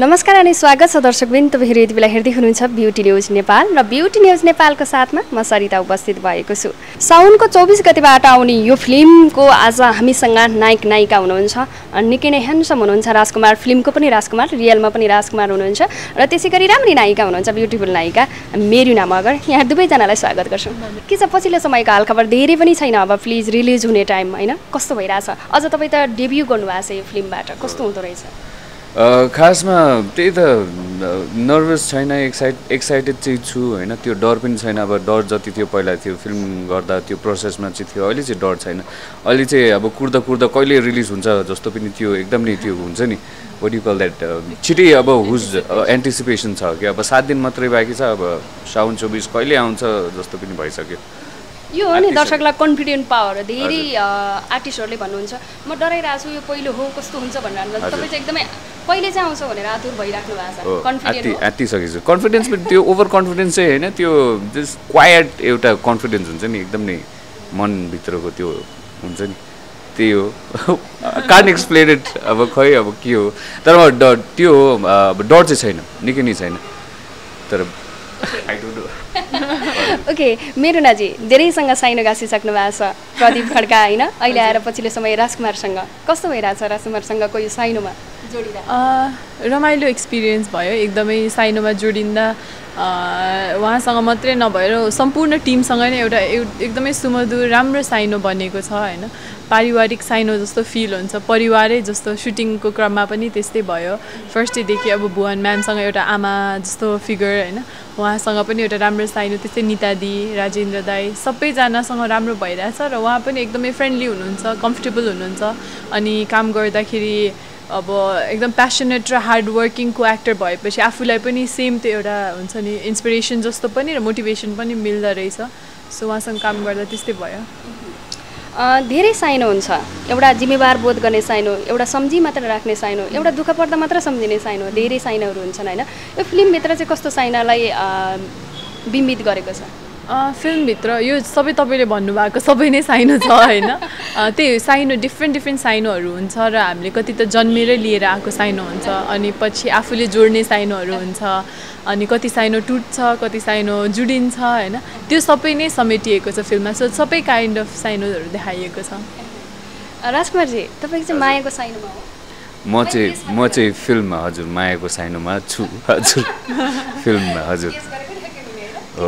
नमस्कार अनि स्वागत छ दर्शकवृन्द, तपाईहरु यति बेला हेर्दै हुनुहुन्छ ब्युटी न्यूज नेपाल र ब्युटी न्यूज नेपालको साथमा म सरिता उपस्थित भएको छु। साउनको 24 गतेबाट आउने यो फिल्मको आज हामीसँग नायक नायिका हुनुहुन्छ। निकै नै ह्यान्डसम हुनुहुन्छ राजकुमार, फिल्मको पनि राजकुमार, रियलमा पनि राजकुमार हुनुहुन्छ र त्यसैगरी राम्री नायिका हुनुहुन्छ, ब्युटिफुल नायिका मेरिना मगर। यहाँ दुवैजनालाई स्वागत गर्छु। के छ पछिल्लो समयको हालखबर? धेरै पनि छैन अब प्लिज रिलिज हुने टाइम हैन, कस्तो भइराछ? अझ तपाई त डेब्यु गर्नुभएको छ यो फिल्मबाट, कस्तो हुँदो रहेछ? खासमा त्यही त नर्भस छैन, एक्साइटेड चाहिँ छु हैन। त्यो डर पनि छैन। अब डर जति थियो पहिला थियो फिल्म गर्दा, त्यो प्रोसेसमा चाहिँ थियो। अहिले चाहिँ डर छैन। अहिले चाहिँ अब कुर्दा कुर्दा कहिले रिलिज हुन्छ जस्तो पनि त्यो एकदम नै त्यो हुन्छ नि, व्हाट यु कल द्याट, छिटै अब हुज एन्टिसिपेसन छ कि अब 7 दिन मात्रै बाँकी छ। अब साउन 24 कहिले आउँछ जस्तो पनि भइसक्यो। यो हो नि दर्शकलाई कन्फिडेन्ट पावर। धेरै आर्टिस्टहरूले भन्नुहुन्छ म डराइरहेको छु, यो पहिलो हो कस्तो हुन्छ भनेर। तपाईँ चाहिँ एकदमै पहिले चाहिँ आउँछ भनेर आतुर भइराख्नु भएको छ। कन्फिडेन्ट आत्तिसकेछु। कन्फिडेन्स पनि त्यो ओभर कन्फिडेन्स चाहिँ होइन, त्यो जस्ट क्वाइट एउटा कन्फिडेन्स हुन्छ नि, एकदम नै मनभित्रको त्यो हुन्छ नि, त्यही हो। Can't explain it. अब खै अब के हो, तर त्यो हो, अब डर चाहिँ छैन, निकै नै छैन। तर आई डोन्ट नो। ओके, मेरुनाजी धेरैसँग साइनो गाँसिसक्नु भएको छ, प्रदीप खड्का होइन, अहिले आएर पछिल्लो समय राजकुमारसँग कस्तो भइरहेछ? राजकुमारसँगको यो साइनोमा जोडिँदा रमाइलो एक्सपिरियन्स भयो एकदमै। साइनोमा जोडिँदा उहाँसँग मात्रै नभएर सम्पूर्ण टिमसँग नै एउटा एकदमै सुमधुर राम्रो साइनो बनेको छ होइन। पारिवारिक साइनो जस्तो फिल हुन्छ, परिवारै जस्तो। सुटिङको क्रममा पनि त्यस्तै भयो। फर्स्टैदेखि अब भुवन म्यामसँग एउटा आमा जस्तो फिगर होइन, उहाँसँग पनि एउटा राम्रो साइनो, त्यस्तै निता दी, राजेन्द्र दाई, सबैजनासँग राम्रो भइरहेछ र उहाँ पनि एकदमै फ्रेन्डली हुनुहुन्छ, कम्फर्टेबल हुनुहुन्छ। अनि काम गर्दाखेरि अब एकदम प्यासनेट र हार्डवर्किङको एक्टर भएपछि आफूलाई पनि सेम त्यो एउटा हुन्छ नि, इन्सपिरेसन जस्तो पनि र मोटिभेसन पनि मिल्दो रहेछ। सो उहाँसँग काम गर्दा त्यस्तै भयो। धेरै साइनो हुन्छ, एउटा जिम्मेवार बोध गर्ने साइनो, एउटा सम्झी मात्र राख्ने साइनो, एउटा दुःख पर्दा मात्र सम्झिने साइनो, धेरै साइनोहरू हुन्छन् होइन। यो फिल्मभित्र चाहिँ कस्तो साइनालाई बिम्बित गरेको छ? फिल्मभित्र यो सबै तपाईँले भन्नुभएको सबै नै साइनो छ होइन। त्यही साइनो डिफ्रेन्ट साइनोहरू हुन्छ र हामीले कति त जन्मेरै लिएर आएको साइनो हुन्छ, अनि पछि आफूले जोड्ने साइनोहरू हुन्छ, अनि कति साइनो टुट्छ, कति साइनो जुडिन्छ होइन। त्यो सबै नै समेटिएको छ फिल्ममा। सो सबै काइन्ड अफ साइनोहरू देखाइएको छ। राजकुमारजी, तपाईँको चाहिँ मायाको साइनोमा हो? म चाहिँ फिल्ममा हजुर मायाको साइनोमा छु हजुर। फिल्ममा हजुर हो।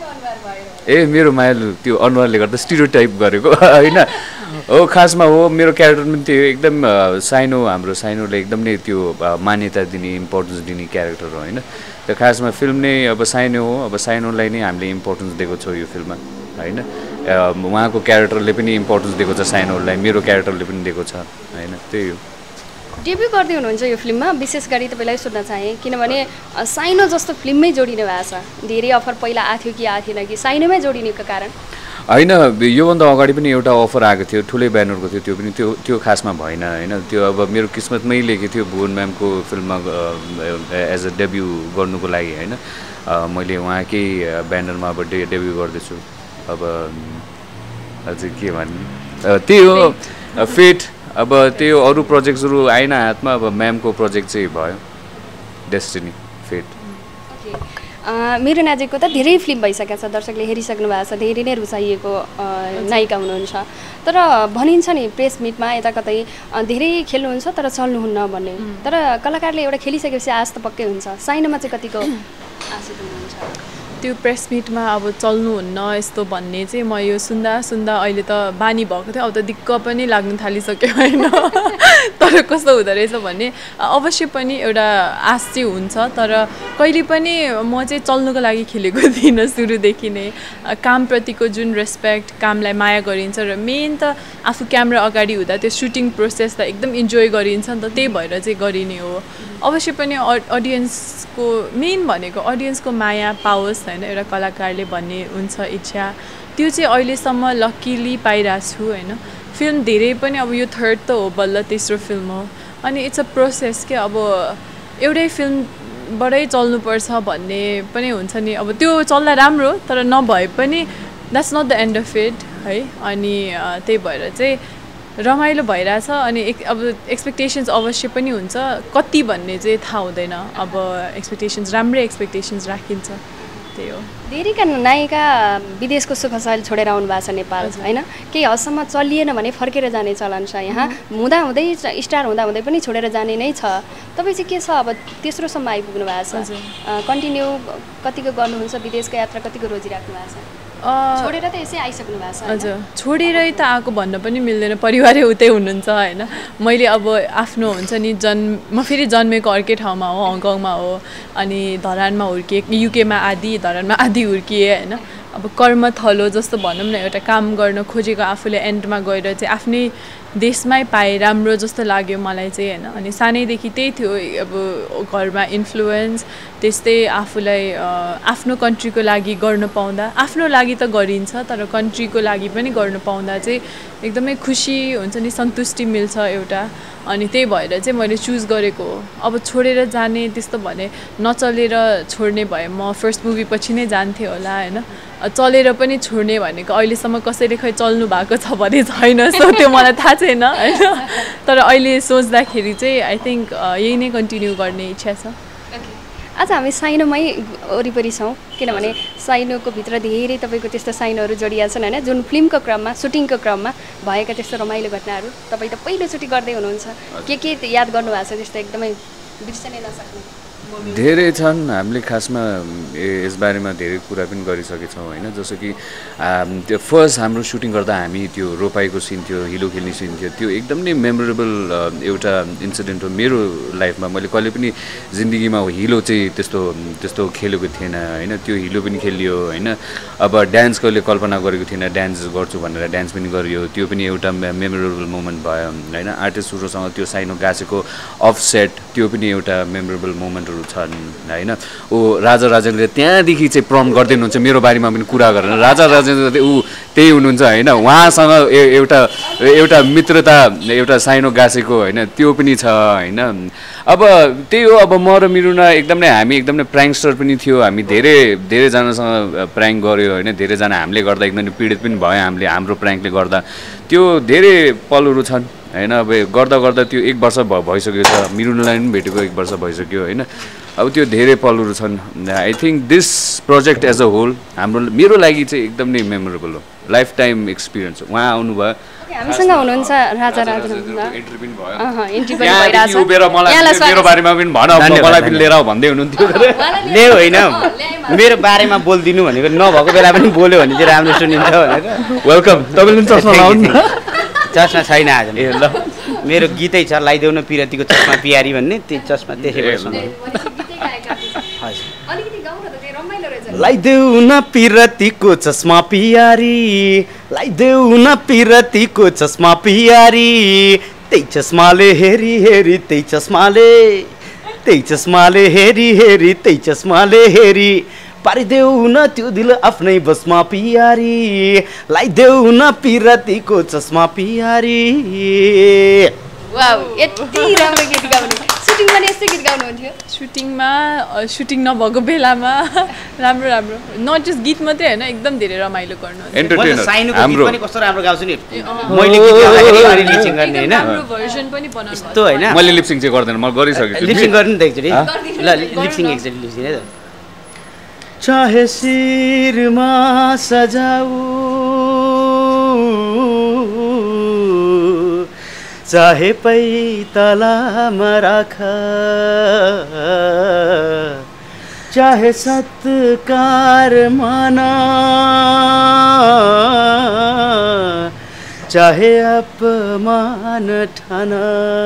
ए मेरो मायालु त्यो अनुहारले गर्दा स्टिरियोटाइप गरेको होइन हो। खासमा हो मेरो क्यारेक्टर पनि त्यो एकदम साइनो, हाम्रो साइनोले एकदम नै त्यो मान्यता दिने, इम्पोर्टेन्स दिने क्यारेक्टर हो होइन। त्यो खासमा फिल्म नै अब साइनो हो। अब साइनोलाई नै हामीले इम्पोर्टेन्स दिएको छौँ यो फिल्ममा होइन। उहाँको क्यारेक्टरले पनि इम्पोर्टेन्स दिएको छ साइनोलाई, मेरो क्यारेक्टरले पनि दिएको छ होइन। त्यही हो। डेब्यु गर्दै हुनुहुन्छ यो फिल्ममा, विशेष गरी तपाईँलाई सोध्न चाहेँ किनभने साइनो जस्तो फिल्ममै जोडिने भएको छ। धेरै अफर पहिला आएको थियो कि आएको थिएन कि साइनोमै जोडिनेको कारण? होइन, योभन्दा अगाडि पनि एउटा अफर आएको थियो, ठुलै ब्यानरको थियो, त्यो पनि त्यो खासमा भएन होइन। त्यो अब मेरो किस्मतमै लेखेको थियो भुवन म्यामको फिल्ममा एज अ डेब्यु गर्नुको लागि होइन। मैले उहाँकै ब्यानरमा अब डेब्यु गर्दैछु। अब अझै के भन्ने, त्यही हो फेट। अब त्यो अरू प्रोजेक्ट्सहरू आएन हातमा, अब म्यामको प्रोजेक्ट चाहिँ भयो, डेस्टिनी, फेट। मेरो नाजिकको त धेरै फिल्म भइसकेको छ, दर्शकले हेरिसक्नु भएको छ, धेरै नै रुचाइएको नायिका हुनुहुन्छ। तर भनिन्छ नि प्रेस मिटमा यता कतै धेरै खेल्नुहुन्छ तर चल्नुहुन्न भन्ने। तर कलाकारले एउटा खेलिसकेपछि आश त पक्कै हुन्छ। साइनोमा चाहिँ कतिको आशित हुनुहुन्छ? त्यो प्रेस मिटमा अब चल्नुहुन्न यस्तो भन्ने चाहिँ म यो सुन्दा अहिले त बानी भएको थियो, अब त दिक्क पनि लाग्न थालिसक्यो होइन। तर कस्तो हुँदो रहेछ भन्ने अवश्य पनि एउटा आश चाहिँ हुन्छ। तर कहिले पनि म चाहिँ चल्नुको लागि खेलेको थिइनँ सुरुदेखि नै। कामप्रतिको जुन रेस्पेक्ट, कामलाई माया गरिन्छ र मेन त आफू क्यामेरा अगाडि हुँदा त्यो सुटिङ प्रोसेसलाई एकदम इन्जोय गरिन्छ नि त, त्यही भएर चाहिँ गरिने हो। अवश्य पनि अडियन्सको मेन भनेको अडियन्सको माया पाओस् होइन, एउटा कलाकारले भन्ने हुन्छ इच्छा। त्यो चाहिँ अहिलेसम्म लक्किली पाइरहेको छु होइन। फिल्म धेरै पनि अब यो थर्ड त हो, बल्ल तेस्रो फिल्म हो। अनि इट्स अ प्रोसेस के, अब एउटै फिल्मबाटै चल्नुपर्छ भन्ने पनि हुन्छ नि। अब त्यो चल्दा राम्रो, तर नभए पनि that's not the end of it है। अनि त्यही भएर चाहिँ रमाइलो भइरहेछ अनि अब एक्सपेक्टेसन्स अवश्य पनि हुन्छ कति भन्ने चाहिँ थाहा हुँदैन अब एक्सपेक्टेसन्स राम्रै एक्सपेक्टेसन्स राखिन्छ त्यही हो धेरैका नायिका विदेशको सुखशैल छोडेर आउनु भएको छ नेपाल होइन केही हदसम्म चलिएन भने फर्केर जाने चलन छ यहाँ हुँदाहुँदै स्टार हुँदाहुँदै पनि छोडेर जाने नै छ तपाईँ चाहिँ के छ अब तेस्रोसम्म आइपुग्नु भएको छ कन्टिन्यू कतिको गर्नुहुन्छ विदेशको यात्रा कतिको रोजिराख्नु भएको छ छोडेर त यसै आइसक्नु भएको छ हजुर छोडेरै त आएको भन्न पनि मिल्दैन परिवारै उतै हुनुहुन्छ होइन मैले अब आफ्नो हुन्छ नि म फेरि जन्मेको अर्कै ठाउँमा हो हङकङमा हो अनि धरानमा हुर्किएँ युकेमा आधी धरानमा आधी हुर्किएँ होइन अब कर्म थलो जस्तो भनौँ न एउटा काम गर्न खोजेको आफूले एन्डमा गएर चाहिँ आफ्नै देशमै पाएँ राम्रो जस्तो लाग्यो मलाई चाहिँ होइन अनि सानैदेखि त्यही थियो अब घरमा इन्फ्लुएन्स त्यस्तै आफूलाई आफ्नो कन्ट्रीको लागि गर्न पाउँदा आफ्नो लागि त गरिन्छ तर कन्ट्रीको लागि पनि गर्न पाउँदा चाहिँ एकदमै खुसी हुन्छ नि सन्तुष्टि मिल्छ एउटा अनि त्यही भएर चाहिँ मैले चुज गरेको हो अब छोडेर जाने त्यस्तो भने नचलेर छोड्ने भए म फर्स्ट मुभी पछि नै जान्थेँ होला होइन चलेर पनि छोड्ने भनेको अहिलेसम्म कसैले खै चल्नु भएको छ भने छैन सो त्यो मलाई थाहा छैन होइन तर अहिले सोच्दाखेरि चाहिँ आई थिङ्क यही नै कन्टिन्यू गर्ने इच्छा छ आज हामी साइनोमै वरिपरि छौँ किनभने साइनोको भित्र धेरै तपाईँको त्यस्तो साइनोहरू जोडिया छन् होइन जुन फिल्मको क्रममा सुटिङको क्रममा भएका त्यस्तो रमाइलो घटनाहरू तपाईँ त पहिलोचोटि गर्दै हुनुहुन्छ के याद गर्नुभएको छ त्यस्तो एकदमै बिर्सनै नसक्ने धेरै छन् हामीले खासमा यसबारेमा धेरै कुरा पनि गरिसकेछौँ होइन जस्तो कि त्यो फर्स्ट हाम्रो सुटिङ गर्दा हामी त्यो रोपाईको सिन थियो हिलो खेल्ने सिन थियो त्यो एकदम नै मेमोरेबल एउटा इन्सिडेन्ट हो मेरो लाइफमा मैले कहिले पनि जिन्दगीमा हिलो चाहिँ त्यस्तो खेलेको थिएन होइन त्यो हिलो पनि खेलियो होइन अब डान्स कहिले कल्पना गरेको थिएन डान्स गर्छु भनेर डान्स पनि गरियो त्यो पनि एउटा मेमोरेबल मोमेन्ट भयो होइन आर्टिस्टहरूसँग त्यो साइनो गाँसेको अफसेट त्यो पनि एउटा मेमोरेबल मोमेन्टहरू छन् होइन ऊ राजा राजेन्द्रले त्यहाँदेखि चाहिँ प्रम गर्दै हुनुहुन्छ मेरो बारेमा पनि कुरा गरेर राजा राजेन्द्र ऊ त्यही हुनुहुन्छ होइन उहाँसँग एउटा मित्रता एउटा साइनो गाँसेको होइन त्यो पनि छ होइन अब त्यही हो अब म र मिरुना हामी एकदमै प्राङ्कस्टर पनि थियो हामी धेरैजनासँग प्राङ्क गऱ्यो होइन धेरैजना हामीले गर्दा एकदमै पीडित पनि भयो हाम्रो प्राङ्कले गर्दा त्यो धेरै पलहरू छन् होइन अब गर्दा त्यो 1 वर्ष भइसक्यो छ मिरुनालाई पनि भेटेको 1 वर्ष भइसक्यो होइन अब त्यो धेरै पलहरू छन् I think this project as a whole मेरो लागि चाहिँ एकदमै मेमोरेबल हो लाइफ टाइम एक्सपिरियन्स उहाँ आउनुभयो हामीसँग हुनुहुन्छ राजा राजेन्द्र एन्ट्री पनि भयो एन्ट्री पनि भइरहेछ मेरो बारेमा पनि भन मलाई पनि लिएर भन्दै हुनुहुन्थ्यो ले होइन मेरो बारेमा बोलिदिनु भनेको नभएको बेला पनि बोल्यो भने चाहिँ राम्रो सुनिन्छ भनेर वेलकम तपाईँले पनि चस्मा लाउनु चस्मा छैन आज ल मेरो गीतै छ लाइदेऊ न पिरतीको चस्मा पियारी भन्ने त्यो चस्मा त्यसै लाइदेऊ न पिरतीको चस्मा पियारी लाइदेऊ न पिरतीको चस्मा पियारी त्यही चस्माले हेरी हेरी त्यही चस्माले हेरी हेरी त्यही चस्माले हेरी पारिदेऊ न त्यो दिल आफ्नै बसमा पियारी लाइदेऊ न पिरतीको चस्मा पियारी वाउ यति राम्रो गीत गाउने सुटिङमा नि यस्तै गीत गाउनुहुन्थ्यो सुटिङ नभएको बेलामा राम्रो नट जस्ट गीत मात्रै होइन एकदम धेरै रमाइलो गर्नु साइनुको पनि कस्तो राम्रो गाउँछु नि मैले गीत गाउँदाखेरि अनि लिपसिङ गर्ने हैन राम्रो भर्जन पनि बनाउनु यस्तो हैन मैले लिपसिङ चाहिँ गर्दैन म गरिसकेछु लिपसिङ गर्नु नि त एकचोटी ल लिपसिङ एकचोटी लिपसिङ है त चाहे शिरमा सजाऊ चाहे पैतालामा राख चाहे सत्कार माना चाहे अपमान ठाना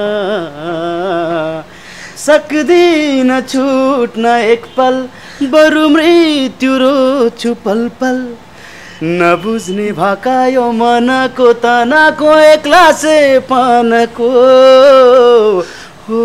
सक्दिन छुट्न एक पल बरु मृत्यु रोछु पल पल नबुझ्ने भाकायो मनको तनाको एक्लासे पानको हो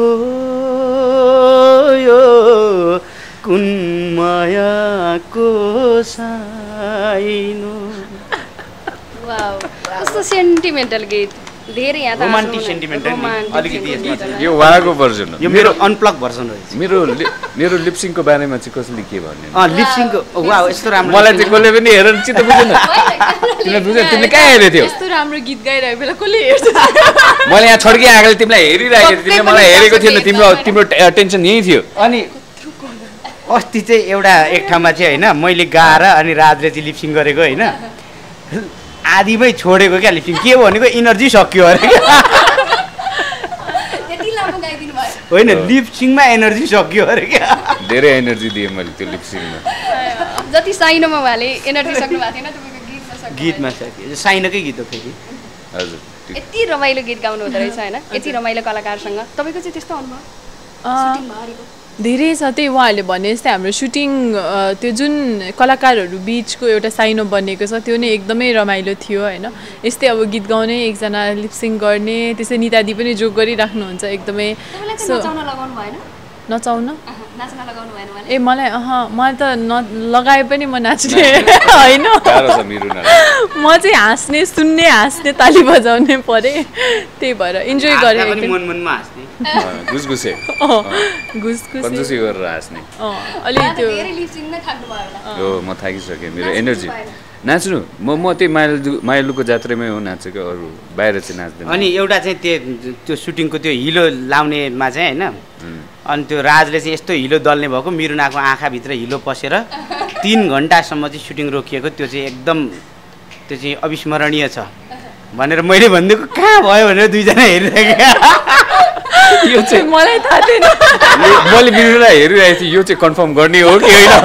यो कुन मायाको साइनो वाउ कस्तो सेन्टिमेन्टल गीत धेरै यहाँ त रोमान्टिक सेन्टिमेन्टल अलिकति यसमा चाहिँ यो उहाँको भर्जन हो यो मेरो अनप्लग भर्सन रहेछ मेरो लिपसिङको बारेमा चाहिँ कसले के भन्ने लिपसिङको वाह यस्तो राम्रो मलाई चाहिँ कसले पनि हेरेर चित्त बुझेन तिमीले बुझ्यौ तिमीले कहाँ हेरेको थियौ यस्तो राम्रो गीत गाइरहेको बेला कसले हेर्छ मैले यहाँ छड्के आँखाले तिमीलाई हेरिरहेको थिएँ तिमीले मलाई हेरेको थिएन तिम्रो टेन्सन यही थियो अनि अस्ति चाहिँ एउटा एक ठाउँमा चाहिँ होइन मैले गाएर अनि राजले चाहिँ लिपसिङ गरेको होइन आधीमै छोडेको क्या लिपसिङ के भनेको इनर्जी सक्यो अरे होइन लिपसिङमा एनर्जी सक्यो अरे क्या धेरै एनर्जी दिएँ मैले त्यो लिपसिङमा जति साइनोमा उहाँले एनर्जी सक्नु भएको थिएन तपाईँको गीतमा सक्यो साइनोकै गीत हो फेरि हजुर यति रमाइलो गीत गाउनु हुँदो रहेछ होइन यति रमाइलो कलाकारसँग तपाईँको चाहिँ त्यस्तो अनुभव धेरै छ त्यही उहाँहरूले भने जस्तै हाम्रो सुटिङ त्यो जुन कलाकारहरू बिचको एउटा साइनो बनेको छ त्यो नै एकदमै रमाइलो थियो होइन यस्तै अब गीत गाउने एकजना लिपसिङ गर्ने त्यसै नितादी पनि जोक गरिराख्नुहुन्छ एकदमै नचाउन ए मलाई मलाई त लगाए पनि म नाच्ने होइन म चाहिँ हाँस्ने सुन्ने हाँस्ने ताली बजाउने परे त्यही भएर इन्जोय गरेँ घुसघुसे घुसघुसे गरेर हाँस्ने अलि त्यो हो म थाकिसकेँ मेरो एनर्जी नाच्नु म त्यही माइलुको जात्रामै हो नाचेको अरू बाहिर चाहिँ नाच्दैन अनि एउटा चाहिँ त्यो सुटिङको त्यो हिलो लाउनेमा चाहिँ होइन अनि त्यो राजले चाहिँ यस्तो हिलो दल्ने भएको मिरुनाको आँखाभित्र हिलो पसेर 3 घन्टासम्म चाहिँ सुटिङ रोकिएको त्यो चाहिँ एकदम त्यो चाहिँ अविस्मरणीय छ भनेर मैले भनिदिएको कहाँ भयो भनेर दुईजना हेरिरहेको यो चाहिँ मलाई थाहा थिएन मैले मिरुना हेरिरहेको थिएँ यो चाहिँ कन्फर्म गर्ने हो कि होइन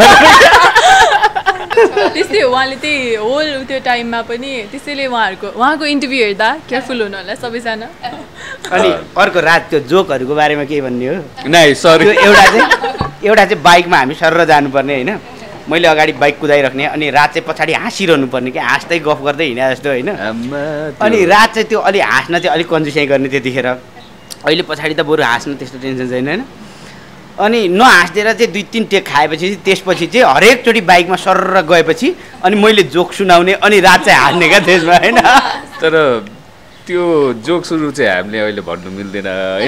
त्यस्तै हो उहाँले त्यही होल त्यो टाइममा पनि त्यसैले उहाँको इन्टरभ्यू हेर्दा केयरफुल हुनु होला सबैजना अनि अर्को रात त्यो जोकहरूको बारेमा के भन्ने हो नाइ सरी एउटा चाहिँ बाइकमा हामी सर जानुपर्ने होइन मैले अगाडि बाइक कुदाइराख्ने अनि रात चाहिँ पछाडि हाँसिरहनु पर्ने कि हाँस्दै गफ गर्दै हिँडे जस्तो होइन अनि रात चाहिँ त्यो अलि हाँस्न चाहिँ अलिक कन्जुसाइ गर्ने त्यतिखेर अहिले पछाडि त बरु हाँस्नु त्यस्तो टेन्सन छैन होइन अनि नहाँस्दिएर चाहिँ 2-3 टेक खाएपछि त्यसपछि चाहिँ हरेकचोटि बाइकमा सरर गएपछि अनि मैले जोक सुनाउने अनि रात चाहिँ हाँस्ने क्या त्यसमा होइन तर त्यो जोक सुरु चाहिँ हामीले अहिले भन्नु मिल्दैन होइन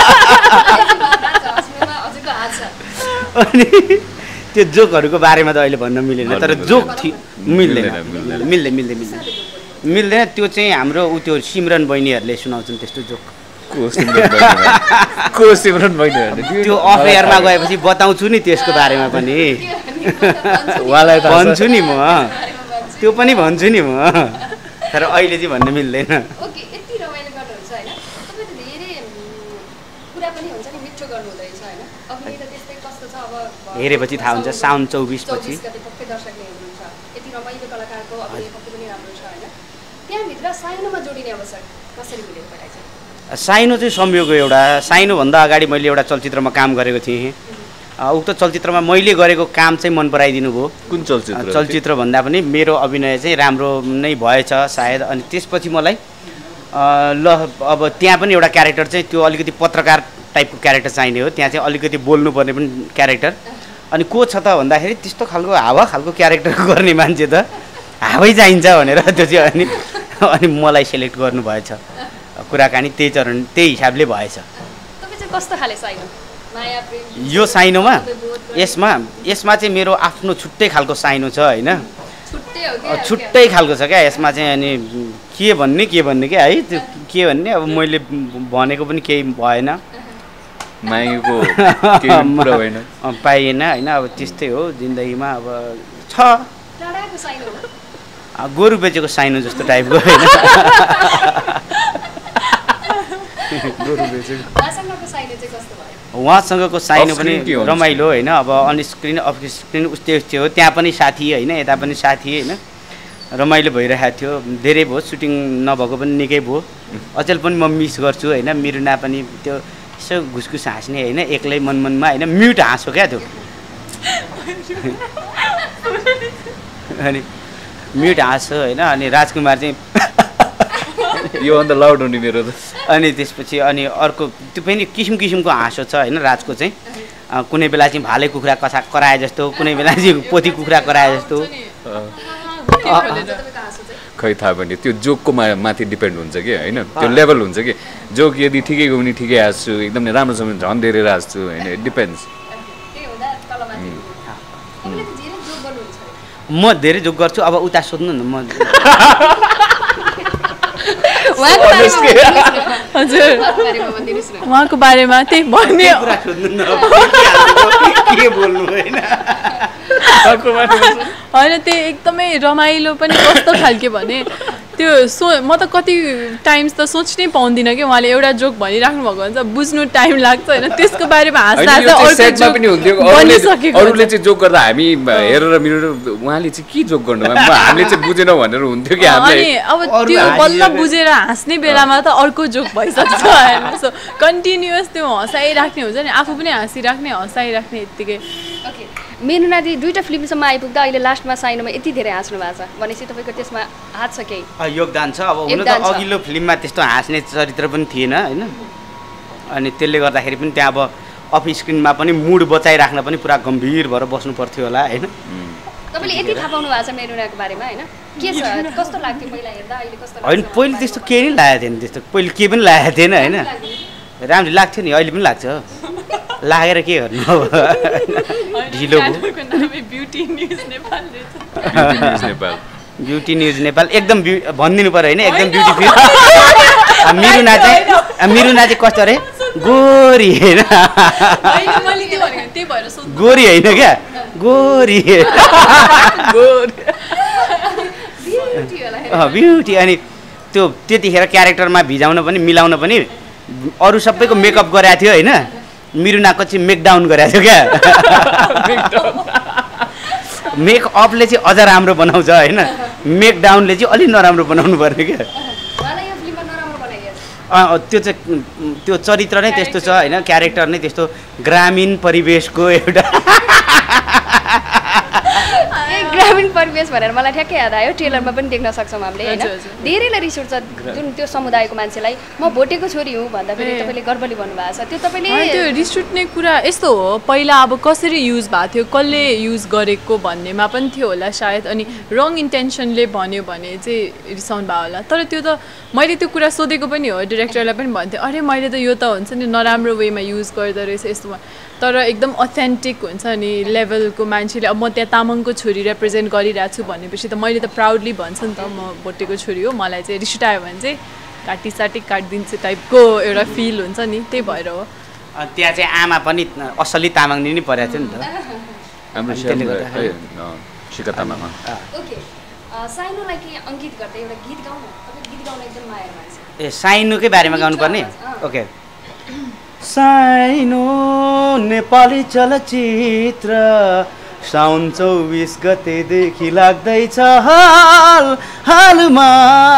अनि त्यो जोकहरूको बारेमा त अहिले भन्न मिलेन तर जोक मिल्दैन त्यो चाहिँ हाम्रो त्यो सिमरन बहिनीहरूले सुनाउँछन् त्यस्तो जोक त्यो अफेयरमा गएपछि बताउँछु नि त्यसको बारेमा पनि भन्छु नि म त्यो पनि भन्छु नि म तर अहिले चाहिँ भन्न मिल्दैन हेरेपछि थाहा हुन्छ साउन 24 पछि साइनो चाहिँ संयोगको एउटा साइनोभन्दा अगाडि मैले एउटा चलचित्रमा काम गरेको थिएँ उक्त चलचित्रमा मैले गरेको काम चाहिँ मन पराइदिनु भयो कुन चलचित्र भन्दा पनि मेरो अभिनय चाहिँ राम्रो नै भएछ सायद अनि त्यसपछि मलाई ल अब त्यहाँ पनि एउटा क्यारेक्टर चाहिँ त्यो अलिकति पत्रकार टाइपको क्यारेक्टर चाहिने हो त्यहाँ चाहिँ अलिकति बोल्नुपर्ने पनि क्यारेक्टर अनि को छ त भन्दाखेरि त्यस्तो खालको हावा खालको क्यारेक्टर गर्ने मान्छे त हावै चाहिन्छ भनेर त्यो चाहिँ अनि मलाई सेलेक्ट गर्नुभएछ कुराकानी त्यही हिसाबले भएछ यो साइनोमा यसमा चाहिँ मेरो आफ्नो छुट्टै खालको साइनो छ होइन छुट्टै खालको छ क्या यसमा चाहिँ अनि के भन्ने क्या है त्यो के भन्ने अब मैले भनेको पनि केही भएन पाइएन होइन अब त्यस्तै हो जिन्दगीमा अब छ गोरु बेचेको साइनो जस्तो टाइपको होइन उहाँसँगको साइनो पनि रमाइलो होइन अब अन स्क्रिन अफ स्क्रिन उस्तै हो त्यहाँ पनि साथी होइन यता पनि साथी होइन रमाइलो भइरहेको थियो धेरै भयो सुटिङ नभएको पनि निकै भयो अचेल पनि म मिस गर्छु होइन मिरुना पनि त्यो यसो घुसघुस हाँस्ने होइन एक्लै मनमनमा होइन म्युट हाँसो क्या त्यो अनि म्युट हाँसो होइन अनि राजकुमार चाहिँ यो अन्त लाउड हुने मेरो त अनि त्यसपछि अनि अर्को त्यो पनि किसिमको हाँसो छ होइन राजको चाहिँ कुनै बेला चाहिँ भाले कुखुरा कराए जस्तो कुनै बेला चाहिँ पोथी कुखुरा कराए जस्तो खै थाहा भने त्यो जोकको माथि डिपेन्ड हुन्छ कि होइन त्यो लेभल हुन्छ कि जोक यदि ठिकैको पनि ठिकै हाँस्छु एकदम राम्रोसँग झन् धेरै हाँस्छु होइन इट डिपेन्ड्स म धेरै जोक गर्छु अब उता सोध्नु न म हजुर उहाँको बारेमा त्यही भन्ने कुरा सोध्नु न के बोल्नु होइन होइन त्यही एकदमै रमाइलो पनि कस्तो खालके भने त्यो म त कति टाइम्स त सोच्नै पाउँदिनँ कि उहाँले एउटा जोक भनिराख्नु भएको हुन्छ बुझ्नु टाइम लाग्छ होइन त्यसको बारेमा अरूले चाहिँ जोक गर्दा हामी हेरेर मिलेर उहाँले चाहिँ के जोक गर्नु हामीले चाहिँ बुझेनौँ भनेर हुन्थ्यो कि अनि अब त्यो बल्ल बुझेर हाँस्ने बेलामा त अर्को जोक भइसक्छ होइन सो कन्टिन्युस त्यो हँसाइराख्ने हुन्छ नि आफू पनि हाँसिराख्ने हँसाइराख्ने यत्तिकै मेनुनादी 2टा फिल्मसम्म आइपुग्दा अहिले लास्टमा साइनोमा यति धेरै हाँस्नु भएको छ भनेपछि तपाईँको त्यसमा हात छ केही योगदान छ अब हुन त अघिल्लो फिल्ममा त्यस्तो हाँस्ने चरित्र पनि थिएन होइन अनि त्यसले गर्दाखेरि पनि त्यहाँ अब अफ स्क्रिनमा पनि मुड बचाइराख्न पनि पुरा गम्भीर भएर बस्नु पर्थ्यो होला होइन तपाईँले यति थाहा पाउनु भएको छ मेनुनाको बारेमा होइन के छ कस्तो लाग्थ्यो पहिला हेर्दा अहिले कस्तो होइन पहिले त्यस्तो केही नै लागेको थिएन त्यस्तो पहिले केही पनि लागेको थिएन होइन राम्रो लाग्थ्यो नि अहिले पनि लाग्छ लागेर के गर्नु अब ढिलो ब्युटी न्युज नेपाल एकदम भनिदिनु पर्यो होइन एकदम ब्युटिफुल मिरुना चाहिँ कस्तो अरे गोरी होइन गोरी होइन क्या गोरी ब्युटी अनि त्यो त्यतिखेर क्यारेक्टरमा भिजाउन पनि मिलाउन पनि अरू सबैको मेकअप गरेको थियो होइन मिरुनाको चाहिँ मेकडाउन गरेको थियो क्या मेकअपले चाहिँ अझ राम्रो बनाउँछ होइन मेकडाउनले चाहिँ अलिक नराम्रो बनाउनु पर्ने क्या त्यो चाहिँ त्यो चरित्र नै त्यस्तो छ होइन क्यारेक्टर नै त्यस्तो ग्रामीण परिवेशको एउटा ग्रामीण परिवेश भनेर मलाई ठ्याक्कै याद आयो ट्रेलरमा पनि देख्न सक्छौँ हामीले होइन धेरैलाई रिस उठ्छ जुन त्यो समुदायको मान्छेलाई म भोटेको छोरी हुँ भन्दाखेरि तपाईँले गर्वले भन्नुभएको छ त्यो तपाईँले त्यो रिस उठ्ने कुरा यस्तो हो पहिला अब कसरी युज भएको थियो कसले युज गरेको भन्नेमा पनि थियो होला सायद अनि रङ इन्टेन्सनले भन्यो भने चाहिँ रिसाउनु भयो होला तर त्यो त मैले त्यो कुरा सोधेको पनि हो डिरेक्टरलाई पनि भन्थेँ अरे मैले त यो त हुन्छ नि नराम्रो वेमा युज गर्दो रहेछ यस्तोमा तर एकदम अथेन्टिक हुन्छ नि लेभलको मान्छेले अब म त्यहाँ तामाङको छोरी रिप्रेजेन्ट गरिरहेको छु भनेपछि त मैले त प्राउडली भन्छु नि त म भोटेको छोरी हो मलाई चाहिँ रिस उठायो भने चाहिँ काटिसाटी काटिदिन्छु टाइपको एउटा फिल हुन्छ नि त्यही भएर हो त्यहाँ चाहिँ आमा पनि असली तामाङ नै परेको थियो नि त साइनोलाई के अङ्कित गर्दै एउटा गीत गाउन गीत गाउन एकदम माया मान्छ ए साइनोकै बारेमा गाउनुपर्ने ओके साइनो नेपाली चलचित्र साउन 24 गतेदेखि लाग्दैछ हालमा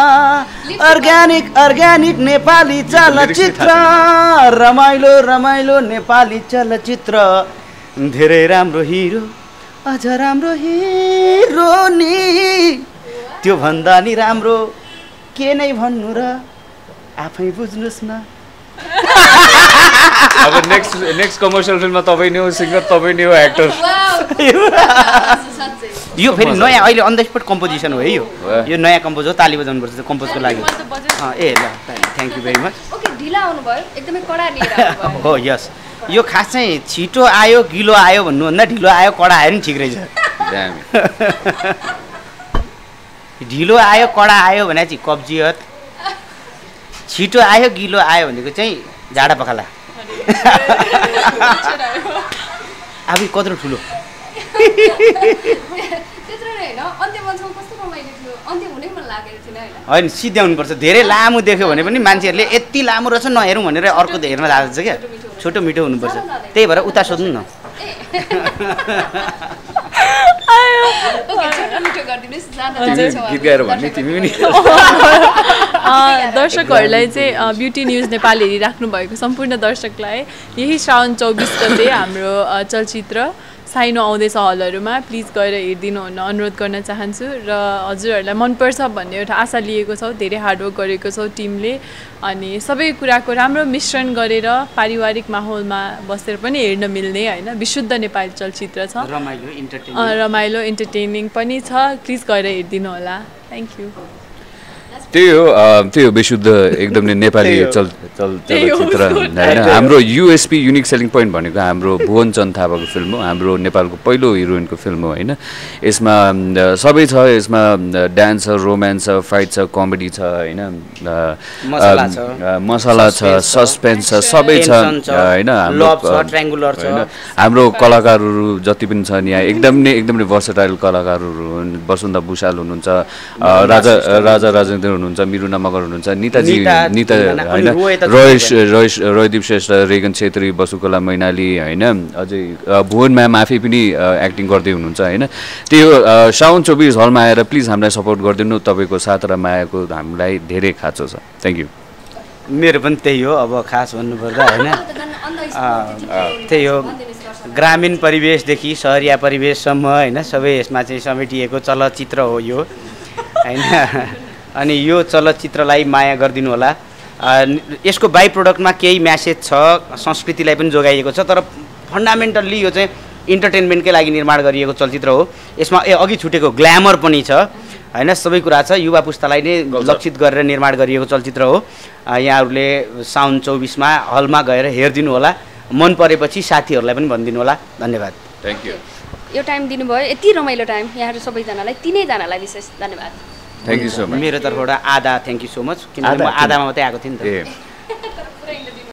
अर्ग्यानिक नेपाली चलचित्र रमाइलो नेपाली चलचित्र धेरै राम्रो हिरो अझ राम्रो हिरोनी त्यो भन्दा नि राम्रो के नै भन्नु र आफै बुझ्नुहोस् न अब नेक्स्ट कमर्सियल फिल्ममा तपाईँ नै हो सिङ्गर तपाईँ नै हो एक्टर यो फेरि नयाँ अहिले अन द स्पट कम्पोजिसन हो है यो नयाँ कम्पोज हो ताली बजाउनुपर्छ त्यो कम्पोजको लागि ए ल thank you very much okay ढिला आउनुभयो एकदमै कडा लिएर हो यस यो खास चाहिँ छिटो आयो गिलो आयो भन्नुभन्दा ढिलो आयो कडा आयो नि ठिक रहेछ ढिलो आयो कडा आयो भने चाहिँ कब्जियत छिटो आयो गिलो आयो भनेको चाहिँ झाडा पखाला अब कत्रो ठुलो होइन सिद्ध्याउनुपर्छ धेरै लामो देख्यो भने पनि मान्छेहरूले यति लामो रहेछ नहेरौँ भनेर अर्को हेर्न जान्छ क्या छोटो मिठो हुनुपर्छ त्यही भएर उता सोध्नु न दर्शकहरूलाई चाहिँ ब्युटी न्युज नेपाल हेरिराख्नु भएको सम्पूर्ण दर्शकलाई यही श्रावण 24 गते हाम्रो चलचित्र साइनो आउँदैछ हलहरूमा प्लिज गएर हेरिदिनु हुन अनुरोध गर्न चाहन्छु र हजुरहरूलाई मनपर्छ भन्ने एउटा आशा लिएको छौँ धेरै हार्डवर्क गरेको छौँ टिमले अनि सबै कुराको राम्रो मिश्रण गरेर पारिवारिक माहौलमा बसेर पनि हेर्न मिल्ने होइन विशुद्ध नेपाली चलचित्र छ रमाइलो इन्टरटेनिङ पनि छ प्लिज गएर हेरिदिनु होला थ्याङ्क यू त्यही हो विशुद्ध एकदम नै नेपाली चलचित्र होइन हाम्रो युएसपी युनिक सेलिङ पोइन्ट भनेको हाम्रो भुवन चन्द थापाको फिल्म हो हाम्रो नेपालको पहिलो हिरोइनको फिल्म हो होइन यसमा सबै छ यसमा डान्स छ रोमान्स छ फाइट छ कमेडी छ होइन मसला छ सस्पेन्स छ सबै छ होइन हाम्रो कलाकारहरू जति पनि छन् यहाँ एकदम नै भर्सेटाइल कलाकारहरू हुन् वसन्त भुषाल हुनुहुन्छ राजा राजेन्द्र हुनुहुन्छ मिरुना मगर हुनुहुन्छ निता होइन रोयदीप श्रेष्ठ रेगन छेत्री बसुकला मैनाली होइन अझै भुवन म्याम आफै पनि एक्टिङ गर्दै हुनुहुन्छ होइन त्यो साउन 24 हलमा आएर प्लिज हामीलाई सपोर्ट गरिदिनु तपाईँको साथ र मायाको हामीलाई धेरै खाँचो छ थ्याङ्क यू मेरो पनि त्यही हो अब खास भन्नुपर्दा होइन त्यही हो ग्रामीण परिवेशदेखि सहरिया परिवेशसम्म होइन सबै यसमा चाहिँ समेटिएको चलचित्र हो यो होइन अनि यो चलचित्रलाई माया गरिदिनु होला यसको बाई प्रोडक्टमा केही म्यासेज छ संस्कृतिलाई पनि जोगाइएको छ तर फन्डामेन्टल्ली यो चाहिँ इन्टरटेनमेन्टकै लागि निर्माण गरिएको चलचित्र हो यसमा अघि छुटेको ग्ल्यामर पनि छ होइन सबै कुरा छ युवा पुस्तालाई नै लक्षित गरेर निर्माण गरिएको चलचित्र हो यहाँहरूले साउन 24 मा हलमा गएर हेरिदिनु होला मन परेपछि साथीहरूलाई पनि भनिदिनु होला धन्यवाद थ्याङ्क यू यो टाइम दिनुभयो यति रमाइलो टाइम यहाँहरू सबैजनालाई तिनैजनालाई विशेष धन्यवाद थ्याङ्क यू सो मच मेरो तर्फबाट आधा थ्याङ्क यू सो मच किनभने म आधामा मात्रै आएको थिएँ नि त